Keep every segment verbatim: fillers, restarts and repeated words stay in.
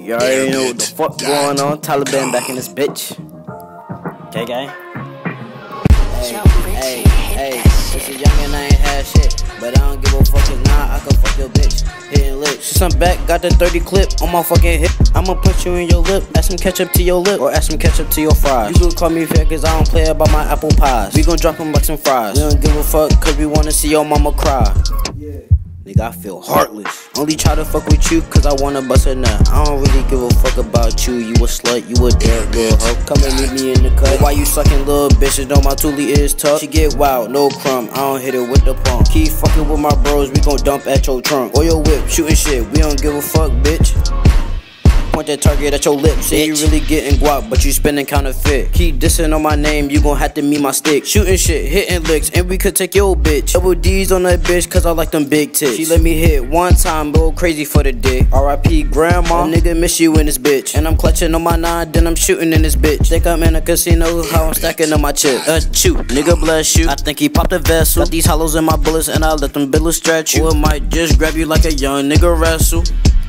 You already know what the fuck going on. Taliban back in this bitch. Okay, gang. Hey, hey, hey. This is young and I ain't had shit, but I don't give a fuck. Cause now I can fuck your bitch. Hitting lips. Since I'm back, got the thirty clip on my fucking hip. I'ma punch you in your lip. Add some ketchup to your lip, or add some ketchup to your fries. You can call me fair, cause I don't play about my apple pies. We gon' drop them like some fries. We don't give a fuck, cause we wanna see your mama cry. Yeah. Nigga, I feel heartless. Only try to fuck with you cause I wanna bust a nut. I don't really give a fuck about you. You a slut, you a dead little hoe. Come and meet me in the cut. Why you sucking little bitches? Know my toolie is tough. She get wild, no crumb. I don't hit it with the pump. Keep fucking with my bros, we gon' dump at your trunk. Or your whip, shooting shit. We don't give a fuck, bitch. Point that target at your lips. Say you really getting guap, but you spending counterfeit. Keep dissing on my name, you gon' have to meet my stick. Shooting shit, hitting licks, and we could take your bitch. Double D's on that bitch, cause I like them big tits. She let me hit one time, go crazy for the dick. R I P grandma, a nigga miss you in this bitch. And I'm clutching on my nine, then I'm shooting in this bitch. Think I'm in a casino, how I'm stacking on my chip. Uh, shoot, nigga bless you. I think he popped a vessel. Got these hollows in my bullets, and I let them bullets stretch you. Or it might just grab you like a young nigga wrestle.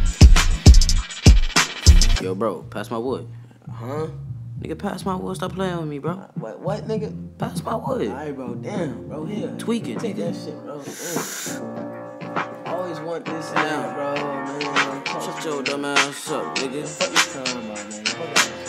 Yo, bro, pass my wood. Huh? Nigga, pass my wood. Stop playing with me, bro. What, what, nigga? Pass my wood. Alright, bro. Damn, bro. Here. Tweaking. Take that shit, bro. Damn. I always want this now, bro, man. Shut your dumb ass up, nigga. Fuck you talking about, man. Fuck